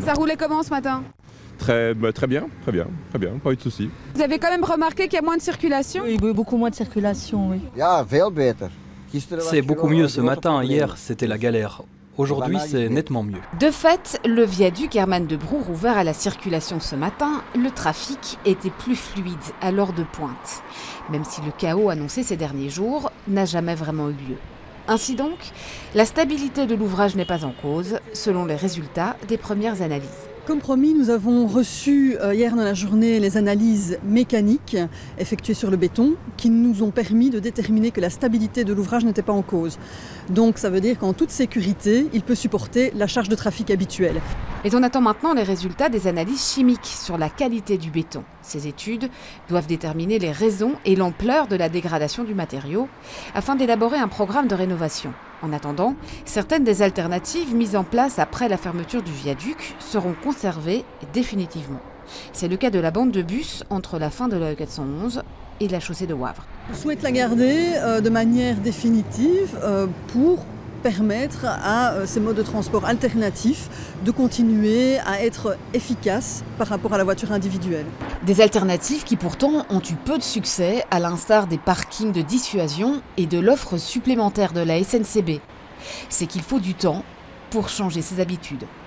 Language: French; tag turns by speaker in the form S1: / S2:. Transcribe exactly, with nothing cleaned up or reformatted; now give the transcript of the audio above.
S1: Ça roulait comment ce matin?
S2: Très, bah, très bien, très bien, très bien, pas eu de soucis.
S1: Vous avez quand même remarqué qu'il y a moins de circulation?
S3: Oui, beaucoup moins de circulation, oui.
S4: Ja, veel beter.
S5: C'est beaucoup mieux ce matin, hier c'était la galère. Aujourd'hui c'est nettement mieux.
S6: De fait, le viaduc Herman de Broer ouvert à la circulation ce matin, le trafic était plus fluide à l'heure de pointe. Même si le chaos annoncé ces derniers jours n'a jamais vraiment eu lieu. Ainsi donc, la stabilité de l'ouvrage n'est pas en cause, selon les résultats des premières analyses.
S3: Comme promis, nous avons reçu euh, hier dans la journée les analyses mécaniques effectuées sur le béton qui nous ont permis de déterminer que la stabilité de l'ouvrage n'était pas en cause. Donc ça veut dire qu'en toute sécurité, il peut supporter la charge de trafic habituelle.
S6: Mais on attend maintenant les résultats des analyses chimiques sur la qualité du béton. Ces études doivent déterminer les raisons et l'ampleur de la dégradation du matériau afin d'élaborer un programme de rénovation. En attendant, certaines des alternatives mises en place après la fermeture du viaduc seront conservées définitivement. C'est le cas de la bande de bus entre la fin de la quatre cent onze et la chaussée de Wavre.
S3: On souhaite la garder euh, de manière définitive euh, pour permettre à euh, ces modes de transport alternatifs de continuer à être efficaces par rapport à la voiture individuelle.
S6: Des alternatives qui pourtant ont eu peu de succès, à l'instar des parkings de dissuasion et de l'offre supplémentaire de la S N C B. C'est qu'il faut du temps pour changer ses habitudes.